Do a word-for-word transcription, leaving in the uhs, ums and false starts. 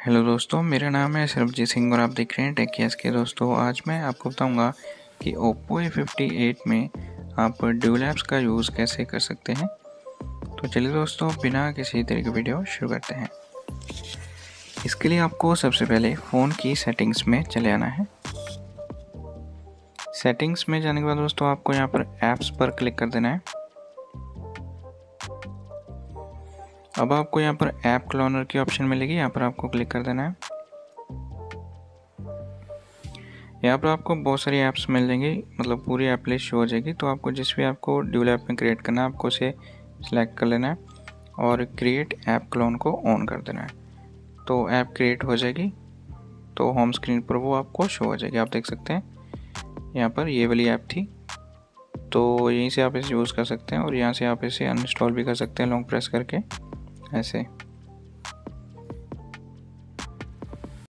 Hello दोस्तों, मेरा नाम है सरबजीत सिंह और आप देख रहे हैं टेकियास के। दोस्तों आज मैं आपको बताऊंगा कि ओप्पो ए फिफ्टी एट में आप ड्यूल ऐप्स का यूज़ कैसे कर सकते हैं। तो चलिए दोस्तों, बिना किसी तरह की वीडियो शुरू करते हैं। इसके लिए आपको सबसे पहले फ़ोन की सेटिंग्स में चले आना है। सेटिंग्स में जाने के बाद दोस्तों आपको यहाँ पर ऐप्स पर क्लिक कर देना है। अब आपको यहाँ पर ऐप क्लोनर की ऑप्शन मिलेगी, यहाँ पर आपको क्लिक कर देना है। यहाँ पर आपको बहुत सारी ऐप्स मिल जाएंगी, मतलब पूरी ऐप लिस्ट शो हो जाएगी। तो आपको जिस भी ऐप को ड्यूल ऐप में क्रिएट करना है आपको उसे सिलेक्ट कर लेना है और क्रिएट ऐप क्लोन को ऑन कर देना है। तो ऐप क्रिएट हो जाएगी, तो होम स्क्रीन पर वो आपको शो हो जाएगी। आप देख सकते हैं यहाँ पर ये वाली ऐप थी, तो यहीं से आप इसे यूज़ कर सकते हैं और यहाँ से आप इसे अनइंस्टॉल भी कर सकते हैं लॉन्ग प्रेस करके ऐसे।